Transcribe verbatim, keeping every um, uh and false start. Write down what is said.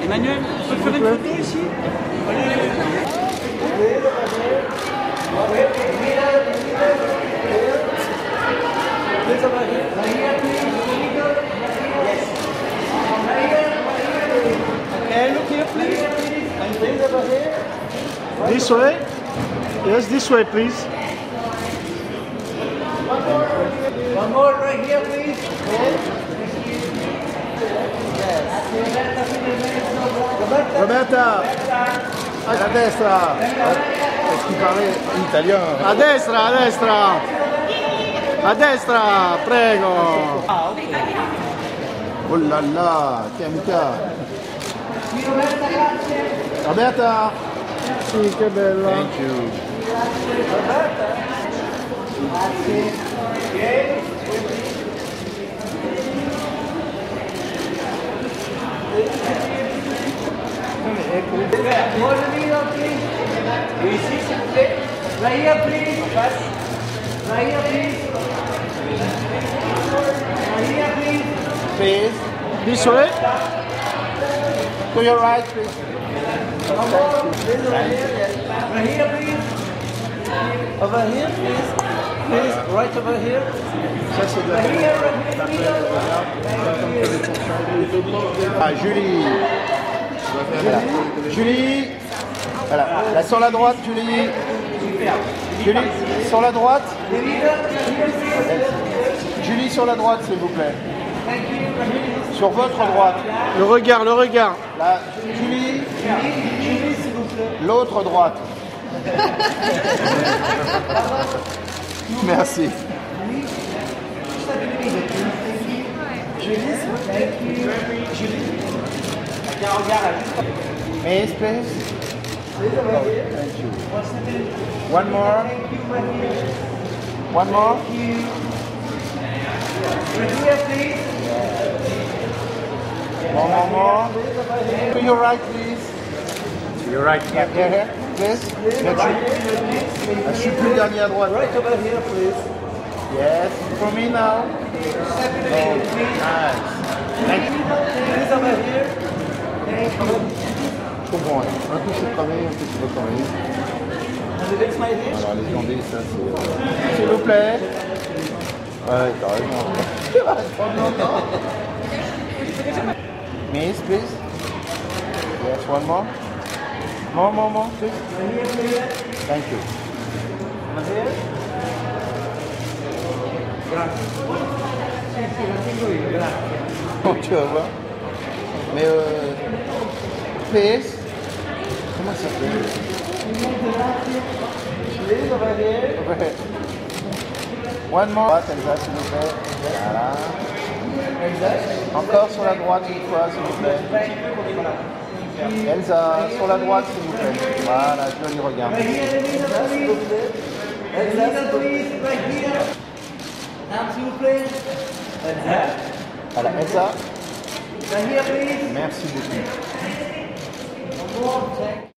Emmanuel, on peut faire une photo ici? Okay, look here, please. And please over here. This way? Yes, this way, please. One more. One more right here, please. Yes. Roberta. Roberta, a destra. Est-ce qu'il parlait italien? A destra, a destra. A destra, prego. Oh là là, che amica. Roberta. Sì, che bella. Thank you. More video, please. Ici, s'il vous plaît. Right here, please. Right here, please. Right here, please. Please. This way? To your right, please. One more. Please, over here. Yes. Right here, please. Over here, please. Please, right over here. Ça, c'est de la Right here, right here. Ah, Julie. Voilà. Julie. Voilà. Là, sur la droite, Julie. Julie, sur la droite. Julie, sur la droite, s'il vous plaît. Sur votre droite. Le regard, le regard. Là, Julie. L'autre droite. Merci. Miss, please. Thank you. One more. One more. More, more, more. To your right, please. To your right. Yeah, here, here, please. Là-dessus. Je suis plus le dernier à droite. Right over here, please. Yes, for me now. Oh, nice. Thank you. Please over here. Thank you. Je comprends. Un coup, je suis travaillé, un coup, je peux travailler. And the next my dish. Alors, les jambes, ça, c'est... S'il vous plaît. Ouais, t'as raison. Tu vas prendre longtemps. Miss, please. Yes, one more. More, more, more, please. Thank you. Over here. Grazie. Oh, tu vas voir. Mais euh... Please. Comment ça s'appelle? Please over here. Ouais. One more. Droite, Elsa, s'il vous plaît. Voilà. Encore sur la droite une fois, s'il vous plaît. Elsa, sur la droite, s'il vous plaît. Voilà, joli regard. Elsa, please, right here. Now, s'il vous plaît. Elsa. Voilà, Elsa. Right here, please. Merci beaucoup. One more.